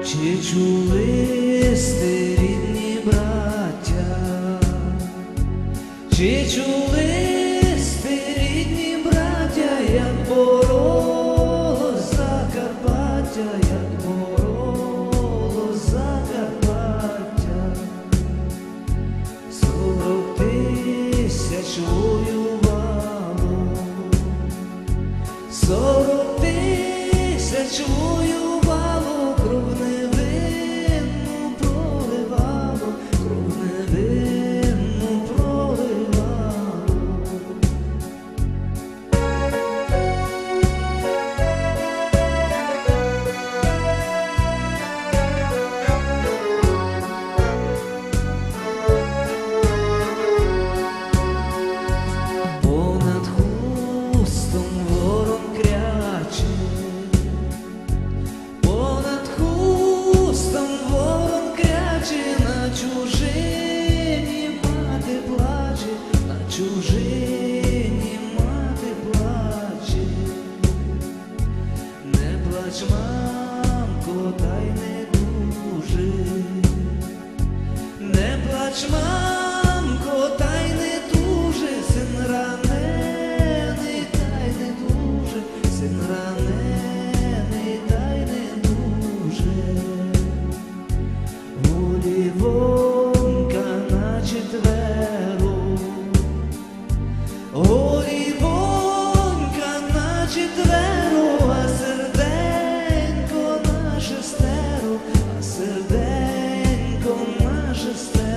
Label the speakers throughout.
Speaker 1: Чи чули сте, рідні браття? Чи чули сте, рідні браття, як боролось Закарпаття, як боролось Закарпаття? 40 тисяч воювало, 40 тисяч воювало, кров невинну проливало, кров невинну проливало. Понад хустом ворон кряче, понад хустом ворон кряче, на чужині мати плаче, на чужині мати плаче. Не плач, мамко, та й не дуже, не плач, мамко, та й не дуже, син ранений, та й не дуже, син ранений, та й не дуже. Голівонька на четверо, голівонька на четверо, а серденько на шестеро, а серденько на шестеро.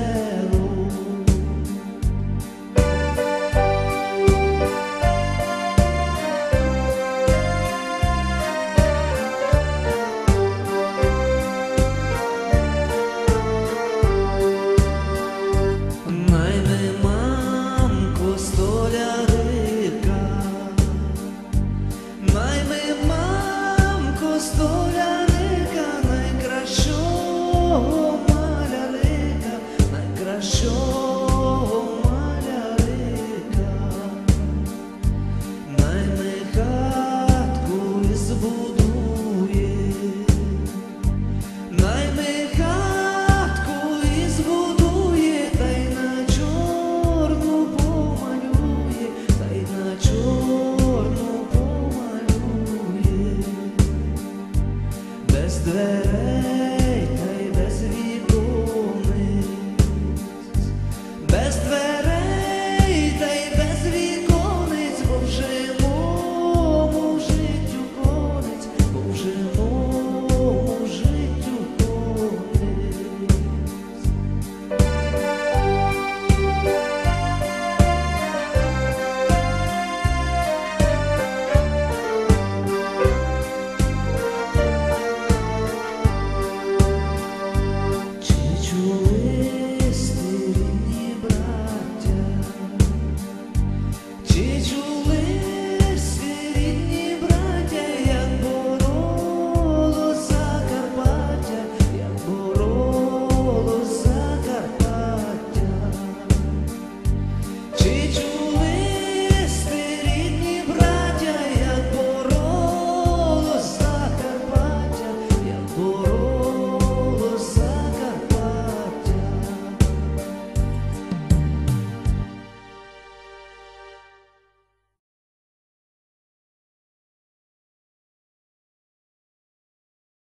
Speaker 1: Найми, мамко, столярика, найми, мамко, столярика, найкращого малярика, найкращого малярика. Найми, хатку і збудує, найми, хатку і збудує, та й на чорну помалює, та й на чорну помалює. Без дверей